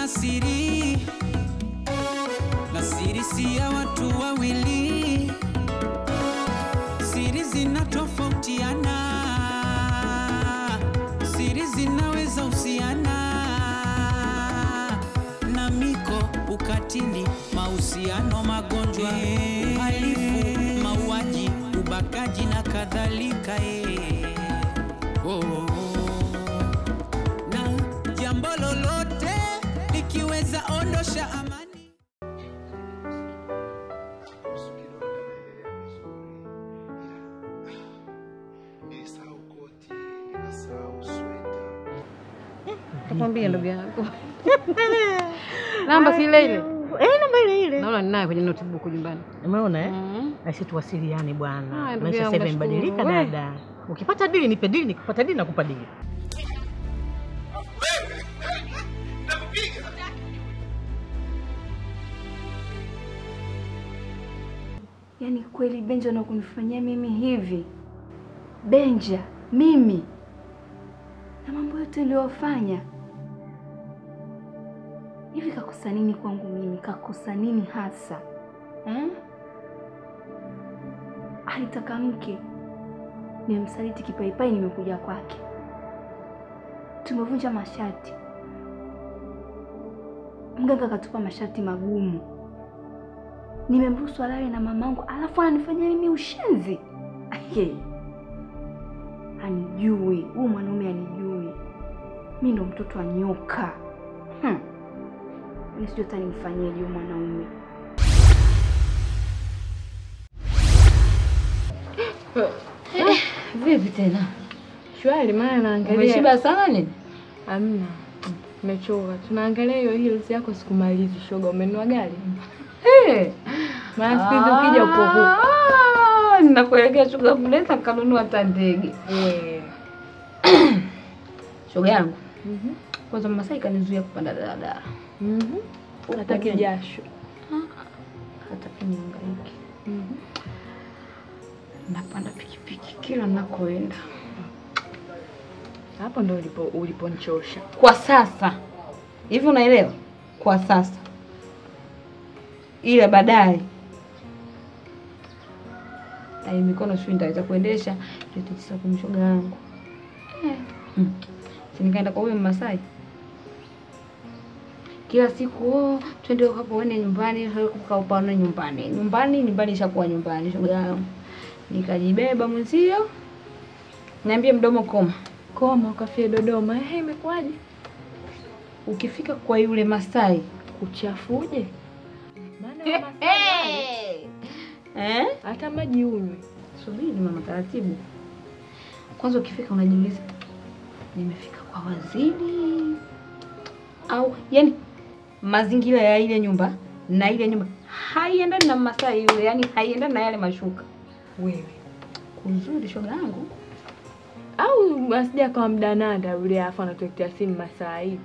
na siri, na siri si ya watu wawili. Siri zinatofautiana, siri zinaweza usiana na miko, ukatili, mahusiano, magonjwa, uhalifu, mauaji, ubakaji na kadhalika. Na jambo lolote likiweza ondosha amani. Nakwambia ndugu yangu. Namba si ile ile. Namba ile ile. Naona ninayo kwenye notebook nyumbani. Umeona Sisi tuwasiliane bwana. Maisha sasa imebadilika dada. Ukipata dili nipe dili, nikipata dili nakupa dili. Yaani kweli Benja na kunifanyia mimi hivi? Benja, mimi na mambo yote niliyofanya hivi, kakosa nini kwangu mimi? Kakosa nini hasa? Alitaka mke, nimemsaliti kipaipai, nimekuja kwake, tumevunja masharti, mganga akatupa masharti magumu, nimemruhusu alale na mamangu, alafu ananifanyia mimi ushenzi. Anijui, huyu mwanaume anijui. Mimi ndo mtoto wa nyoka. Nisijui atanifanyia huyu mwanaume. Vipi tena? Shwari, maana naangalia. Umeshiba sana nini? Hamna. Nimechoka. Tunaangalia hiyo heels yako sikumalizi shoga. Umenunua gari? Maana siku hizi ukija upo huko. Ninakuelekea shoga kuleta kanunua hata ndege. Shoga yangu. Kwanza Masai kanizuia kupanda daladala. Hata kijasho. Hata kinihangaiki. Napanda pikipiki kila nakoenda. Hapo ndo uliponichosha. Kwa sasa. Hivi unaelewa? Kwa sasa. Ile baadaye mikono sio nitaweza kuendesha, tutitisa kumshoga yangu. Nikaenda kwa huyo Masai. Kila siku twende hapo uende nyumbani, kukaa upano nyumbani. Nyumbani ishakuwa nyumbani shoga yangu. Nikajibeba mwenzio. Niambie mdomo koma. Koma ukafia Dodoma. Imekwaje? Ukifika kwa yule Masai kuchafuje? Maana hata maji unywe. Subiri mama taratibu. Kwanza ukifika unajiuliza, nimefika kwa waziri au yani mazingira ya ile nyumba na ile nyumba haiendani na Masai yule, yani haiendani na yale mashuka. Wewe kuzuri shoga yangu au asija kwa mdananda yule afa anatuletea simu Masai.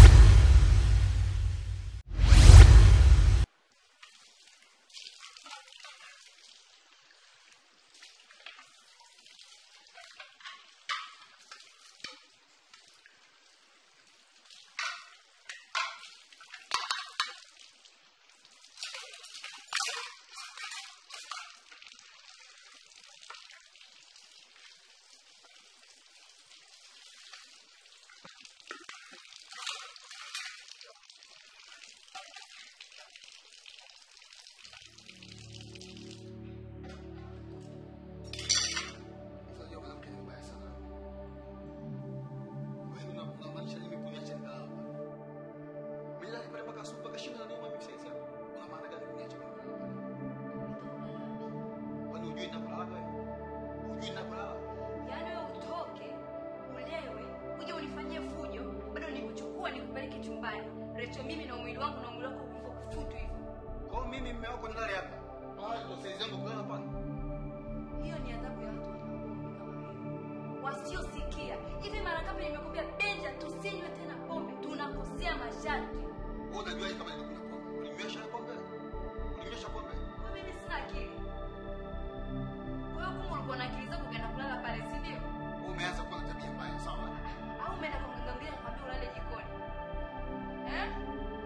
Mimi na mwili wangu na mwili wako kufutu hivyo. Kwa mimi mume wako ndani hapa. Ndio saizi yangu kulala hapa. Hiyo ni adhabu ya watu wasiosikia. Hivi mara ngapi nimekuambia Benja tusinywe tena pombe, tunakosea masharti. Wewe unajua kama kuna pombe. Ulimesha pombe? Kwa mimi sina akili. Wewe kumbe ulikuwa na akili zako ukaenda kulala pale, si ndio? Umeanza kuwa na tabia mbaya, sawa? Au umeenda kumngangania kwambia ulale jikoni.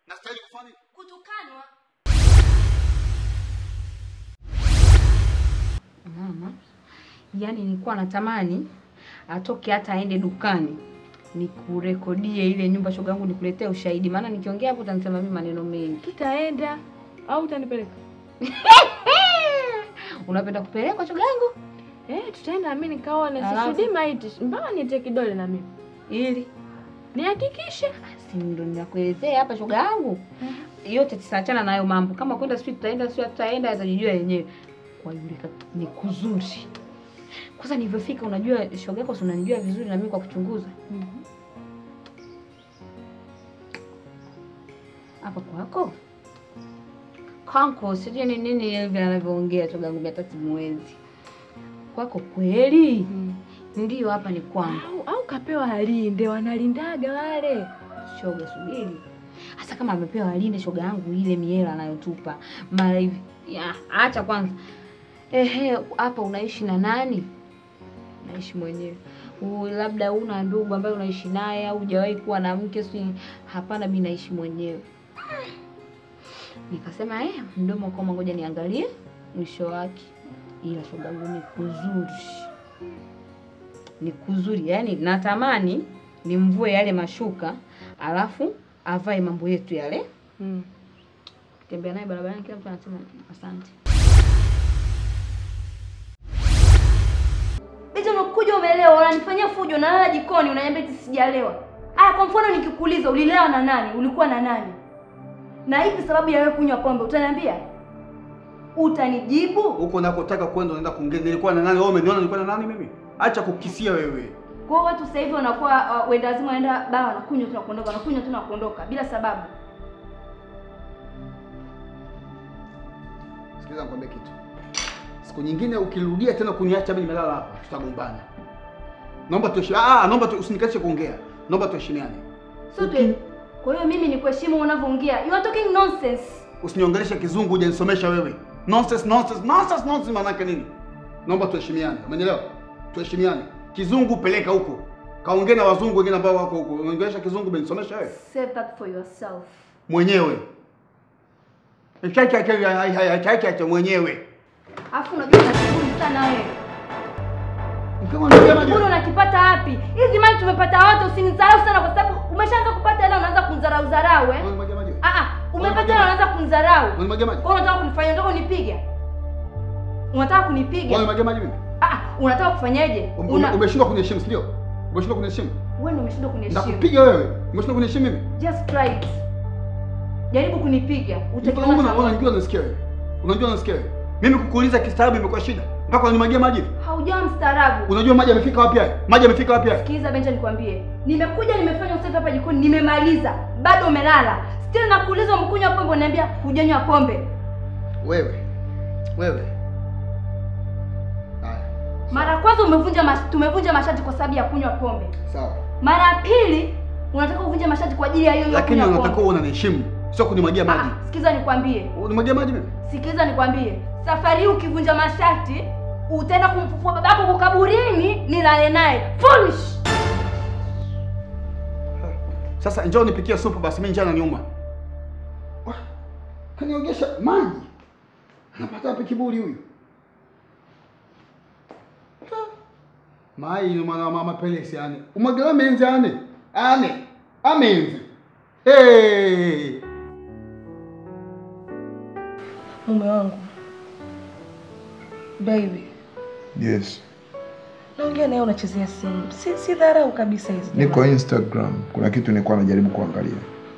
Nastahili kufanya nini? Kutukanwa. Mama, yani nilikuwa natamani atoke hata aende dukani nikurekodie ile nyumba shoga yangu nikuletee ushahidi, maana nikiongea hapo utanisema mimi maneno mengi. Tutaenda au utanipeleka? Unapenda kupelekwa shoga yangu? Tutaenda mimi nikaone sisudi maiti mpaka nitie kidole na mimi. Ili nihakikishe. Si ndo ninakuelezea hapa shoga yangu. Yote tusaachana nayo mambo. Kama kwenda street tutaenda, sio tutaenda, atajijua yenyewe. Kwa yule ni kuzuri. Kwanza nilivyofika unajua shoga yako unanijua vizuri na mimi kwa kuchunguza. Hapa kwako? Kanko sije ni nini hivi anavyoongea shoga yangu hata simuwezi. Kwako kweli? Ndio hapa ni kwangu. Au kapewa halinde, wanalindaga wale. Shoga subiri. Hasa kama amepewa halinde shoga yangu ile miela anayotupa. Mara hivi. Ya, acha kwanza. Hapa unaishi na nani? Naishi mwenyewe. Labda una ndugu ambaye unaishi naye au hujawahi kuwa na mke? Si hapana, mimi naishi mwenyewe. Nikasema mdomo koma, ngoja niangalie mwisho wake. Ila shoga yangu ni kuzuri. Ni kuzuri, yani natamani nimvue yale mashuka alafu avae mambo yetu yale. Tembea naye barabarani kila mtu anasema asante. Bicho unakuja umeelewa, unanifanyia fujo na lala jikoni unaniambia eti sijalewa. Kwa mfano nikikuuliza ulilewa na nani? Ulikuwa na nani? Na ipi sababu ya wewe kunywa pombe? Utaniambia? Utanijibu? Huko nakotaka kwenda unaenda kuongea nilikuwa na nani? Wewe umeniona nilikuwa na nani mimi? Acha kukisia wewe. Kwa hiyo watu sasa hivi wanakuwa wenda lazima waenda baa wanakunywa tu na kuondoka, wanakunywa tu na kuondoka bila sababu. Sikiliza nikwambie kitu. Siku nyingine ukirudia tena kuniacha mimi nimelala hapa, tutagombana. Naomba naomba usinikache kuongea. Naomba tuheshimiane. Kwa hiyo mimi nikuheshimu unavyoongea. You are talking nonsense. Usiniongeleshe kizungu hujanisomesha wewe. Nonsense maana yake nini? Naomba tuheshimiane. Umeelewa? Tuheshimiane. Kizungu peleka huko. Kaongea na wazungu wengine ambao wako huko. Unaongelesha kizungu umenisomesha wewe? Save that for yourself. Mwenyewe. Chaki mwenyewe. Alafu unajua unashughuli sana wewe. Kama unajua unakipata wapi? Hizi mali tumepata wote, usinidharau sana kwa sababu umeshaanza kupata hela unaanza kunidharau umepata hela unaanza kunidharau. Kwa unataka kunifanya ndio unipiga? Unataka kunipiga? Unataka kufanyaje? Umeshindwa kuniheshimu, sio? Umeshindwa kuniheshimu? Wewe ndio umeshindwa kuniheshimu. Nakupiga wewe. Umeshindwa kuniheshimu mimi? Just try it. Jaribu kunipiga. Unajua nasikia wewe. Unajua nasikia wewe. Mimi kukuuliza kistaarabu imekuwa shida. Mpaka unanimwagia maji. Haujawa mstaarabu. Unajua maji yamefika wapi haya? Maji yamefika wapi haya? Sikiliza Benja nikwambie. Nimekuja nimefanya usafi hapa jikoni, nimemaliza. Bado umelala. Still nakuuliza umekunywa pombe unaniambia hujanywa pombe. Wewe. Mara kwanza tumevunja mashati kwa sababu ya kunywa pombe. Sawa. Mara pili unataka kuvunja mashati kwa ajili ya hiyo kunywa pombe. Lakini unataka unaniheshimu, sio kunimwagia maji. Sikiza nikwambie. Unimwagia maji mimi? Sikiza nikwambie. Safari hii ukivunja mashati utaenda kumfufua babako kwa kaburini nilale naye. Foolish. Sasa njoo nipikie supu basi, mimi njaa inaniuma. Kaniogesha maji. Anapata wapi kiburi huyu? Mai ni mama pelesi yani. Umagala menze ane. Amenze. Mume wangu. Baby. Yes. Naongea naye unachezea simu. Si dharau kabisa hizi. Niko Instagram. Kuna kitu nilikuwa najaribu kuangalia.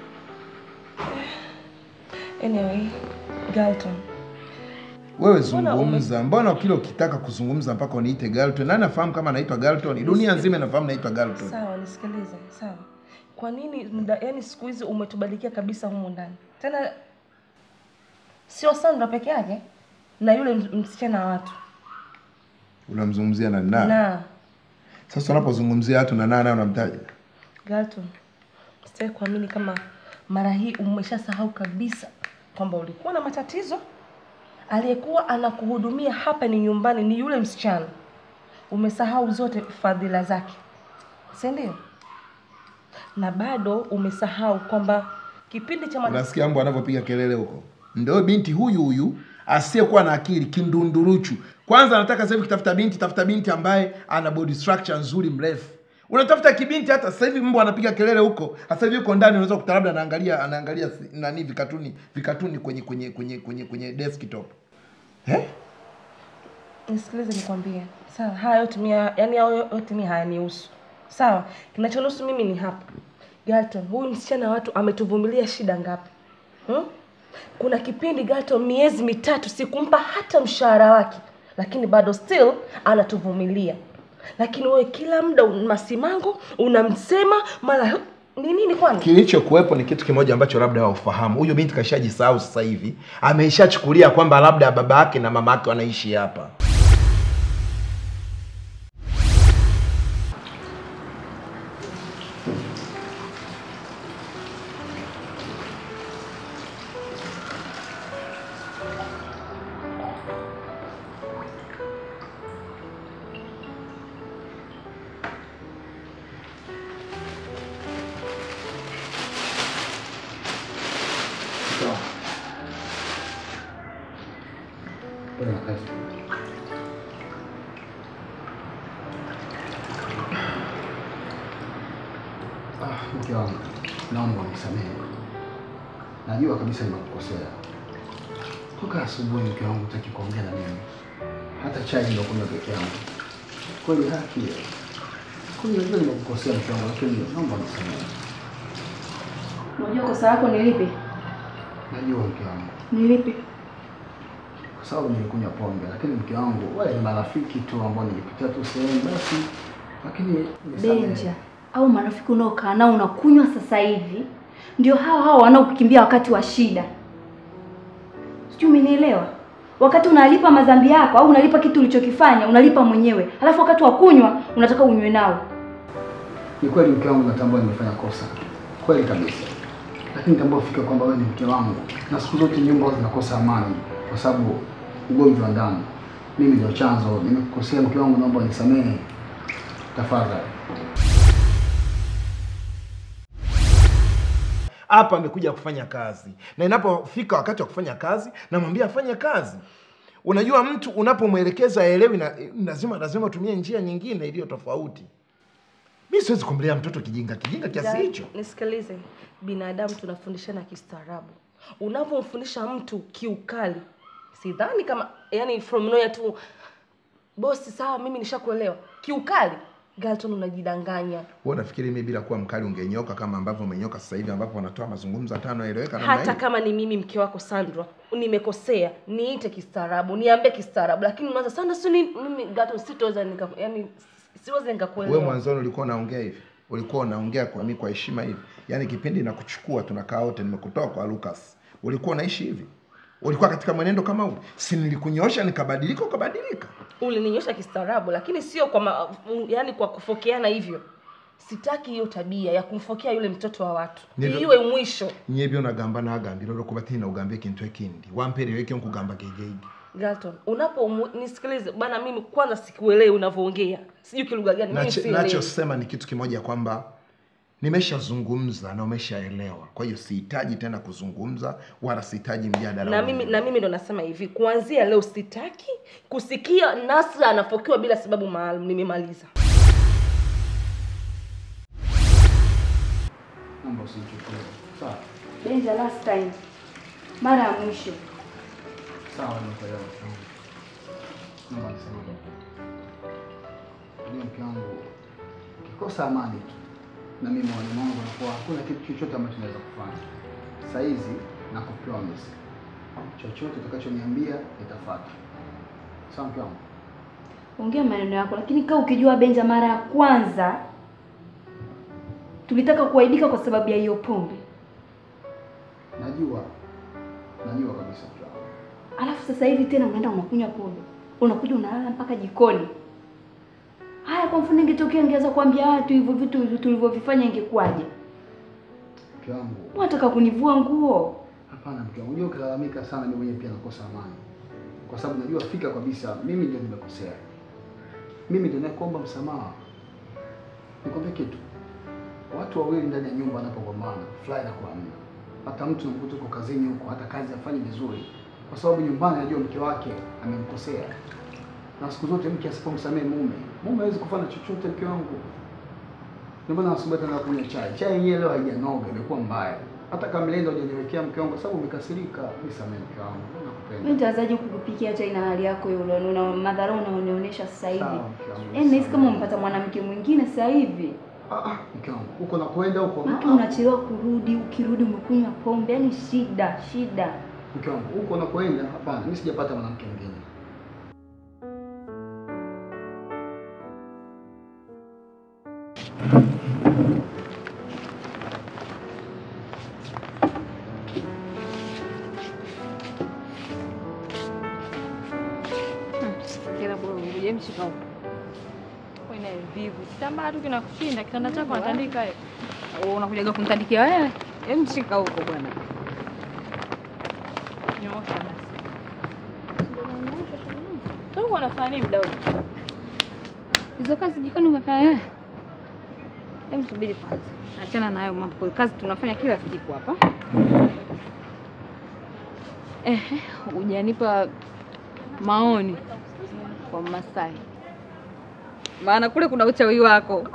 Anyway, Galton. Wewe zungumza. Mbona kile ukitaka kuzungumza mpaka uniite Galton? Nani anafahamu kama naitwa Galton? Dunia nzima inafahamu naitwa Galton. Sawa, nisikilize. Sawa. Kwa nini yani siku hizi umetubadilia kabisa humu ndani? Tena sio Sandra peke yake na yule msichana wa watu. Unamzungumzia na nani? Na. Sasa unapozungumzia watu na nani unamtaja? Galton. Sitaki kuamini kama mara hii umeshasahau kabisa kwamba ulikuwa na matatizo. Aliyekuwa anakuhudumia hapa ni nyumbani ni yule msichana. Umesahau zote fadhila zake. Si ndio? Na bado umesahau kwamba Kipindi cha unasikia mbwa anavyopiga kelele huko. Ndio binti huyu asiyekuwa na akili, kindunduruchu. Kwanza anataka sasa hivi tafuta binti ambaye ana body structure nzuri mrefu. Unatafuta kibinti hata sasa hivi mbwa anapiga kelele huko. Sasa hivi yuko ndani unaweza kukuta labda anaangalia nani vikatuni kwenye desktop. Nisikilize nikwambie. Sawa, haya yote yani yote ni hayanihusu. Sawa, kinachonihusu mimi ni hapa. Galton, huyu msichana watu ametuvumilia shida ngapi? Kuna kipindi Galton miezi 3 sikumpa hata mshahara wake, lakini bado still anatuvumilia. Lakini wewe kila muda masimango unamsema mara nini kwani? Kilichokuwepo ni kitu kimoja ambacho labda haufahamu. Huyo binti kashajisahau sasa hivi. Ameishachukulia kwamba labda baba yake na mama yake wanaishi hapa. Mke wangu, naomba unisamehe. Najua kabisa nimekukosea. Toka asubuhi mke wangu hutaki kuongea na mimi. Hata chai ndio kunywa peke yangu. Kweli haki hiyo. Kweli najua nimekukosea mke wangu, lakini naomba unisamehe. Unajua kosa lako ni lipi? Najua mke wangu. Ni lipi? Kwa sababu nilikunywa pombe, lakini mke wangu wale ni marafiki tu ambao nilipitia tu sehemu basi. Lakini Benja, au marafiki unaokaa nao unakunywa sasa hivi ndio hao wanaokukimbia wakati wa shida. Sijui umenielewa? Wakati unalipa madhambi yako au unalipa kitu ulichokifanya, unalipa mwenyewe. Alafu wakati wa kunywa unataka unywe nao. Ni kweli mke wangu, natambua nimefanya kosa. Kweli kabisa. Lakini natambua fika kwamba wewe ni mke wangu. Na siku zote nyumba zinakosa amani kwa sababu ugonjwa ndani. Mimi ndio chanzo. Nimekukosea mke wangu, naomba unisamehe. Tafadhali. Hapa amekuja kufanya kazi. Na inapofika wakati wa kufanya kazi, namwambia afanye kazi. Unajua mtu unapomwelekeza aelewi na lazima utumie njia nyingine iliyo tofauti. Mimi siwezi kumlea mtoto kijinga kiasi hicho. Nisikilize. Binadamu tunafundishana kistaarabu. Unapomfundisha mtu kiukali, sidhani kama yani from nowhere tu bosi sawa mimi nishakuelewa. Kiukali, Galton unajidanganya. Wewe unafikiri mimi bila kuwa mkali ungenyoka kama ambavyo umenyoka sasa hivi ambapo wanatoa mazungumzo 5 yaeleweka na hata kama ni mimi mke wako Sandra, nimekosea, niite kistaarabu, niambie kistaarabu, lakini unaanza Sandra mimi Galton sitoweza siwezi nikakuelewa. Wewe mwanzo ulikuwa unaongea hivi. Ulikuwa unaongea kwa mimi kwa heshima hivi. Yaani kipindi nakuchukua tunakaa wote nimekutoa kwa Lucas. Ulikuwa unaishi hivi? Ulikuwa katika mwenendo kama huu? Si nilikunyosha nikabadilika ukabadilika? Ulininyosha kistaarabu lakini sio kwa yani kwa kufokeana hivyo. Sitaki hiyo tabia ya kumfokea yule mtoto wa watu. Iwe mwisho. Nyebyo nagamba na agambira ro kubatina na ugambe kintu ekindi. Wampere weke nkugamba gegeigi. Galton, nisikilize bana, mimi kwanza sikuelewi unavoongea. Sijui kilugha gani mimi sielewi. Nachosema ni kitu kimoja kwamba nimeshazungumza na umeshaelewa. Kwa hiyo sihitaji tena kuzungumza wala sihitaji mjadala. Na mimi ndo nasema hivi, kuanzia leo sitaki kusikia Nasra anafokiwa bila sababu maalum. Nimemaliza. Naomba usichukue. Sawa. Benja, last time. Mara ya mwisho. Sawa, nimekuelewa. Naomba nisamehe. Mke wangu kikosa amani tu. Na mimi moyo wangu unakuwa hakuna kitu chochote ambacho naweza kufanya. Sasa hizi nakupromise. Chochote utakachoniambia nitafuata. Sawa mke wangu? Ongea maneno yako, lakini kama ukijua Benja mara ya kwanza tulitaka kuaibika kwa sababu ya hiyo pombe. Najua kabisa mke wangu. Alafu sasa hivi tena unaenda unakunywa pombe. Unakuja unalala mpaka jikoni. Haya, kwa mfano ingetokea ingeweza kuambia watu hivyo vitu tulivyovifanya ingekuwaje? Mke wangu. Unataka kunivua nguo? Hapana mke wangu. Unajua ukilalamika sana mimi mwenyewe pia nakosa amani. Kwa sababu najua fika kabisa mimi ndio nimekosea. Mimi ndio nakuomba msamaha. Nikwambie kitu. Watu wawili ndani ya nyumba wanapogombana, fly na kuamna. hata mtu anakuta uko kazini huko, hata kazi afanye vizuri, kwa sababu nyumbani anajua mke wake amemkosea. Na siku zote mke asipomsamehe mume hawezi kufanya chochote. Mke wangu, ndio maana asubuhi tena kunywa chai. Chai yenyewe leo haijanoga, imekuwa mbaya. Hata kama mlenda hujaniwekea mke wangu, sababu umekasirika. Nisamehe mke wangu, nakupenda. Mimi nitaanzaje kukupikia chai na hali yako hiyo? Una madhara unaonionyesha sasa hivi. Yaani nahisi kama umpata mwanamke mwingine sasa hivi. Mke wangu, uko na kwenda huko. Mke unachelewa kurudi, ukirudi umekunywa pombe, yani shida. Mke wangu, uko na kwenda? Hapana, mimi sijapata mwanamke mwingine. Mshika huko. Wewe vivu. Kitambaa tu kinakushinda, kitanda chako unatandika wewe. Unakuja kumtandikia wewe? Mshika huko bwana. Nyoosha basi. Sasa unafanya nini mdau? Hizo kazi jikoni umefanya wewe? Subiri kwanza. Achana na hayo mambo. Kazi tunafanya kila siku hapa. Hujanipa maoni kwa Masai. Maana kule kuna uchawi wako.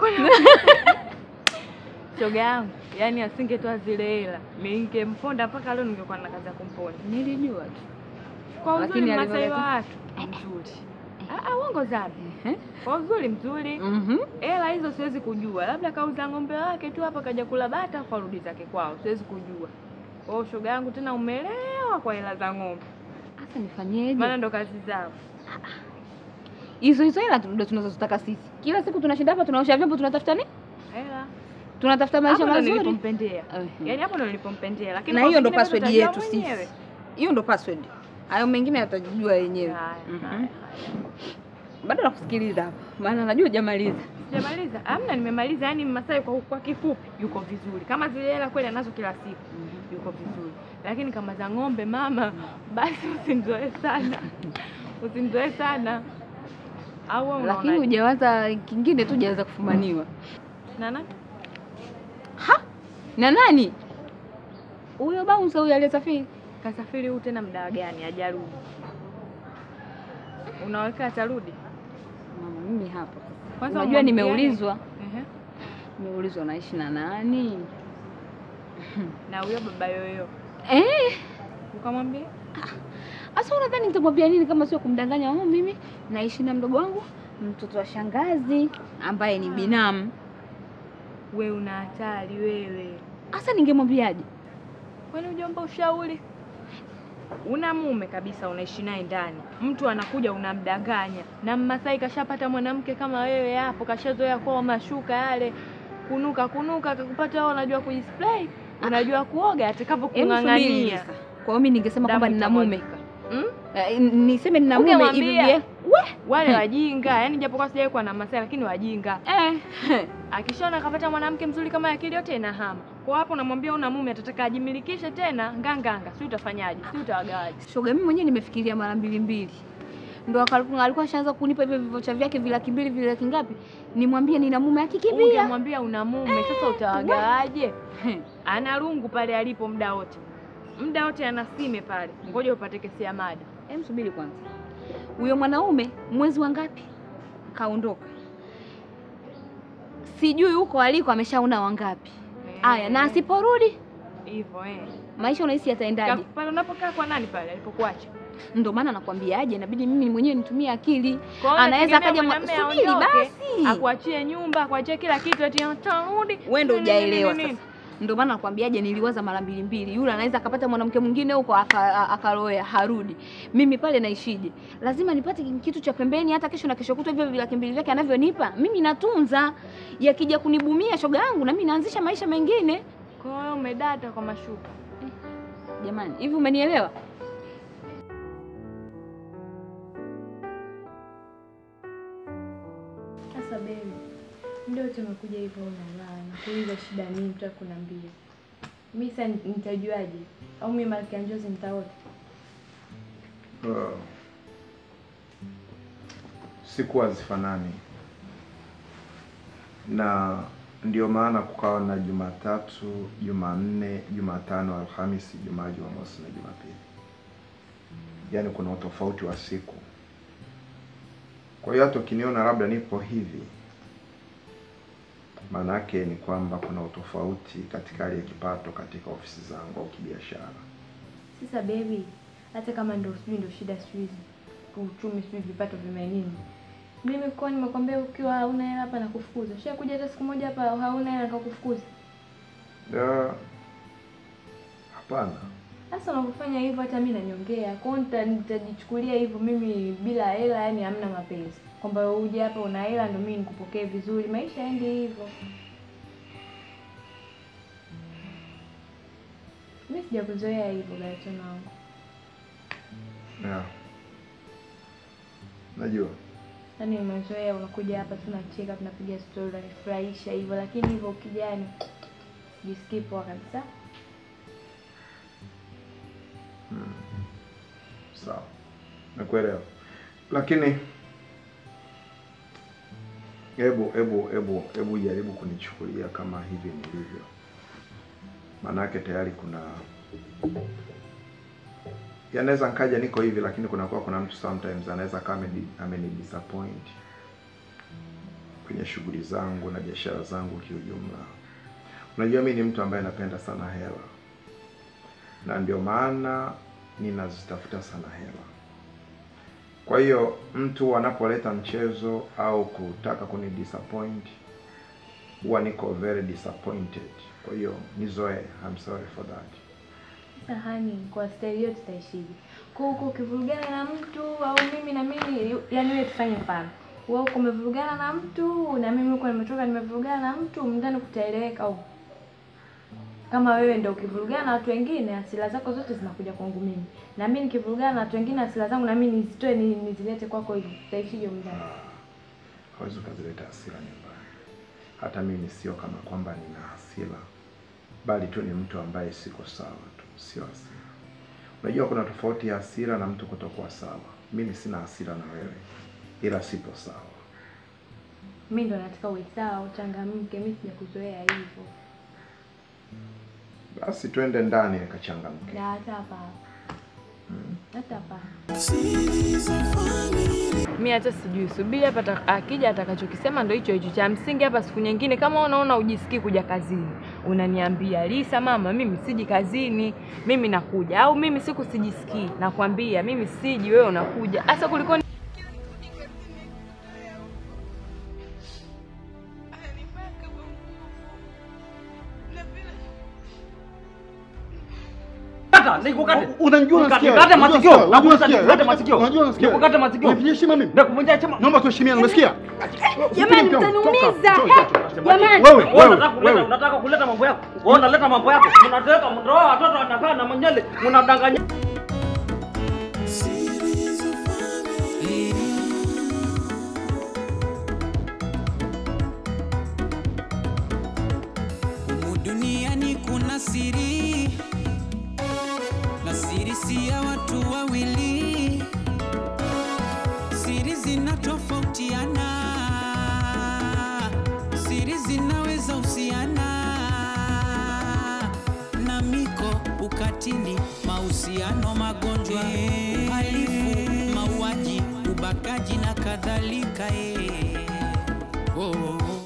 Shoga yangu, yani asingetoa zile hela, ningemponda mpaka leo ningekuwa na kazi ya kumponda. Nilijua tu. Kwa uzuri Masai wa watu mzuri. Uongo zabi. Kwa uzuri mzuri. Hela hizo siwezi kujua. Labda kauza ng'ombe wake tu hapa kaja kula bata kwa rudi zake kwao. Siwezi kujua. Kwa shoga yangu tena umelewa kwa hela za ng'ombe. Sasa nifanyeje? Maana ndo kazi zao. Hizo hela ndio tunazotaka sisi. Kila siku tunashinda hapa tunaosha vyombo tunatafuta nini? Hela. Tunatafuta maisha mazuri. Nilipompendea. Yaani hapo ndo nilipompendea, lakini na hiyo ndo password yetu sisi. Hiyo ndo password. Hayo mengine atajijua yenyewe. Bado nakusikiliza hapa. Maana najua hujamaliza. Sijamaliza. Hamna, nimemaliza. Yaani Masai kwa kifupi yuko vizuri. Kama zile hela kweli anazo kila siku. Yuko vizuri. Lakini kama za ng'ombe mama, basi usimzoe sana. Lakini hujawaza kingine tu, hujaanza kufumaniwa. Na nani? Na nani? Huyo bouncer huyo aliyesafiri. Kasafiri huyu tena muda gani hajarudi? Unaweka atarudi? Mama mimi hapa. Kwanza unajua nimeulizwa. Nimeulizwa naishi na nani? Na huyo baba yoyo. Ukamwambia? Asa unadhani nitamwambia nini kama sio kumdanganya? Mimi naishi na mdogo wangu, mtoto wa shangazi ambaye ni binamu. Wewe una hatari wewe. Asa ningemwambiaje? Kwani ujomba ushauri? Una mume kabisa unaishi naye ndani. Mtu anakuja unamdanganya. Na Masai kashapata mwanamke kama wewe hapo, kashazoea kwa mashuka yale. Kunuka akakupata wewe unajua kujisplay, unajua kuoga atakapokung'ang'ania. Kwa hiyo mimi ningesema kwamba nina mume. Niseme nina mume hivi wale wajinga, yani japokuwa sijawahi kuwa na Masai lakini wajinga. Akishona kapata mwanamke mzuri kama akili yote inahama. Kwa hapo namwambia una mume atataka ajimilikishe tena nganganga. Si utafanyaje? Si utawagawaje? Shoga mimi mwenyewe nimefikiria mara mbili. Ndio alikuwa ashaanza kunipa hivyo vivocha vyake vile laki ngapi? Nimwambie nina mume akikimbia. Ungemwambia una mume, sasa utawagawaje? Ana rungu pale alipo muda wote. Muda wote ana sime pale. Ngoja upate kesi ya mada. Subiri kwanza. Huyo mwanaume mwezi wa ngapi kaondoka? Sijui huko aliko ameshaona wangapi. Aya, na asiporudi hivyo maisha unahisi yataendaje? Pale unapokaa kwa nani pale alipokuacha? Ndio maana nakwambiaje, inabidi mimi mwenyewe nitumie akili. Anaweza akaja subiri basi. Akuachie nyumba, akuachie kila kitu eti atarudi. Wewe ndio hujaelewa sasa. Ndio maana nakwambiaje niliwaza mara mbili. Yule anaweza akapata mwanamke mwingine huko akaloea harudi. Mimi pale naishije? Lazima nipate kitu cha pembeni hata kesho na kesho kutwa hivyo laki mbili vyake anavyonipa. Mimi natunza. Yakija kunibumia shoga yangu na mimi naanzisha maisha mengine. Kwa hiyo umedata kwa mashuka. Jamani, hivi umenielewa? Sasa baby, ndio tumekuja hivyo unalala. Kuuliza shida nini mtaka kuniambia? Mimi sasa nitajuaje? Au mimi malkia njozi nitaota? Siku hazifanani. Na ndio maana kukawa na Jumatatu, Jumanne, Jumatano, Alhamisi, Ijumaa, Jumamosi na Jumapili. Yaani kuna utofauti wa siku. Kwa hiyo hata ukiniona labda nipo hivi, manake ni kwamba kuna utofauti katika hali ya kipato katika ofisi zangu au kibiashara. Sasa baby, hata kama ndio shida siku uchumi sijui vipato vimenini. Mimi kwa nimekwambia ukiwa hauna hela hapa na kufukuza. Kuja hata siku moja hapa hauna hela na kufukuza. Hapana. Sasa unapofanya hivyo hata mimi nanyongea. Kwa hiyo nitajichukulia hivyo mimi bila hela, yani hamna mapenzi. Kwamba uje hapa una hela ndio mimi nikupokee vizuri. Maisha yaende hivyo. Mimi sijakuzoea hivyo Gaetano wangu. Yeah. Najua. Yaani umezoea unakuja hapa tunacheka tunapiga story unanifurahisha hivyo, lakini hivyo ukijani jisikii poa kabisa. Sawa. Nakuelewa. Lakini hebu jaribu kunichukulia kama hivi nilivyo. Manake tayari kuna yanaweza nikaja niko hivi, lakini kuna mtu sometimes anaweza kama disappoint kwenye shughuli zangu na biashara zangu kiujumla. Unajua mimi ni mtu ambaye napenda sana hela. Na ndio maana ninazitafuta sana hela. Kwa hiyo mtu anapoleta mchezo au kutaka kuni disappoint, huwa niko very disappointed. Kwa hiyo nizoe, I'm sorry for that. Sahani kwa style hiyo tutaishije? Kwa huko ukivurugana na mtu au mimi na mimi, yani wewe tufanye mfano. Wewe uko umevurugana na mtu na mimi uko nimetoka nimevurugana na mtu, mndani kutaeleweka au? Kama wewe ndio ukivurugana na watu wengine, hasira zako zote zinakuja kwangu mimi. Na mimi nikivurugana na watu wengine, hasira zangu na mimi nizitoe nizilete kwako hivi. Tutaishije mndani? Hawezi kuzileta hasira nyumbani. Hata mimi sio kama kwamba nina hasira, bali tu ni mtu ambaye siko sawa tu, sio hasira. Unajua kuna tofauti ya hasira na mtu kutokuwa sawa. Mimi sina hasira na wewe, ila sipo sawa. Mimi ndo nataka uwe sawa, uchangamke, mimi sijakuzoea hivyo. Basi twende ndani nikachangamke. Na hata hapa. Hata hapa. Mimi hata sijui, subiri hapa akija atakachokisema ndio hicho hicho cha msingi hapa. Siku nyingine kama unaona ujisikii kuja kazini, unaniambia, "Lisa mama, mimi siji kazini, mimi nakuja." Au mimi siku sijisikii, nakwambia mimi siji, wewe unakuja. Hasa kuliko unanijua unasikia. Nikate masikio. Nikate masikio. Unajua unasikia. Nikukate masikio. Unapige heshima mimi. Nakuvunja heshima. Naomba tuheshimiane, unasikia? jamani mtaniumiza. Jamani wewe unataka kuleta mambo yako. Wewe unaleta mambo yako. Unataka ndoa watoto wanakaa na manyele. Unadanganya. Duniani kuna siri, na siri si ya watu wawili. Siri zinatofautiana, siri zinaweza husiana na miko, ukatili, mahusiano, magonjwa, uhalifu, mauaji, ubakaji na kadhalika. Oh.